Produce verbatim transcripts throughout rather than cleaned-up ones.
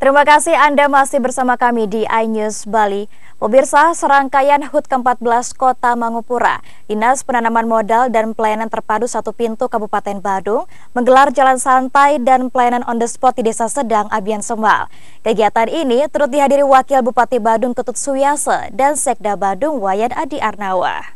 Terima kasih Anda masih bersama kami di iNews Bali. Pemirsa, serangkaian H U T ke empat belas Kota Mangupura, Dinas Penanaman Modal dan Pelayanan Terpadu Satu Pintu Kabupaten Badung, menggelar jalan santai dan pelayanan on the spot di Desa Sedang, Abian Semal. Kegiatan ini turut dihadiri Wakil Bupati Badung Ketut Suyase dan Sekda Badung Wayan Adi Arnawa.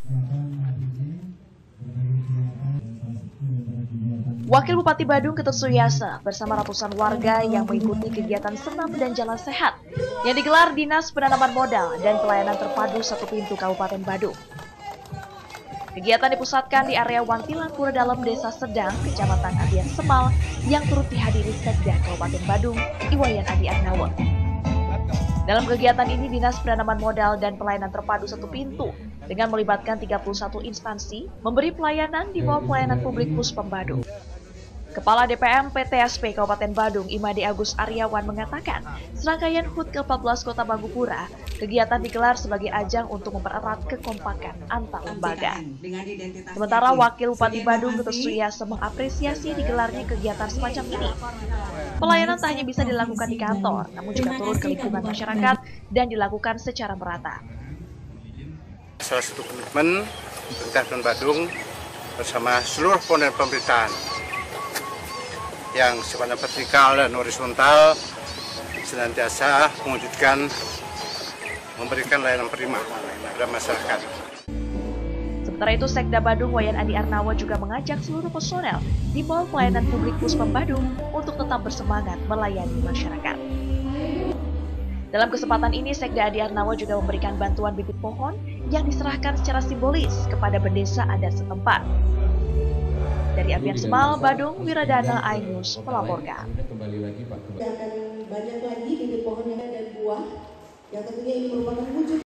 Wakil Bupati Badung Ketut Suyase bersama ratusan warga yang mengikuti kegiatan senam dan jalan sehat yang digelar Dinas Penanaman Modal dan Pelayanan Terpadu Satu Pintu Kabupaten Badung. Kegiatan dipusatkan di area Wantilan Pura Dalam Desa Sedang, Kecamatan Abian Semal yang turut dihadiri Sekda Kabupaten Badung, Wayan Adi Arnawa. Dalam kegiatan ini, Dinas Penanaman Modal dan Pelayanan Terpadu Satu Pintu dengan melibatkan tiga puluh satu instansi memberi pelayanan di bawah pelayanan publik Puspom Badung. Kepala D P M P T S P Kabupaten Badung, Imade Agus Aryawan mengatakan, serangkaian H U T ke empat belas Kota Mangupura, kegiatan digelar sebagai ajang untuk mempererat kekompakan antar lembaga. Sementara Wakil Bupati Badung Ketut Suyase mengapresiasi digelarnya kegiatan semacam ini. Pelayanan tak hanya bisa dilakukan di kantor, namun juga turun ke lingkungan masyarakat dan dilakukan secara merata. Salah satu komitmen pemerintah Kabupaten Badung bersama seluruh komponen pemerintahan yang sifatnya vertikal dan horizontal senantiasa mewujudkan memberikan layanan prima kepada masyarakat. Sementara itu, Sekda Badung Wayan Adi Arnawa juga mengajak seluruh personel di bawah pelayanan publik Puspom Badung untuk tetap bersemangat melayani masyarakat. Dalam kesempatan ini, Sekda Adi Arnawa juga memberikan bantuan bibit pohon yang diserahkan secara simbolis kepada bendesa adat setempat. Dari Abian Semal, Badung, Wiradana, iNews melaporkan. Akan banyak lagi bibit pohon yang dan buah yang tentunya ini merupakan wujud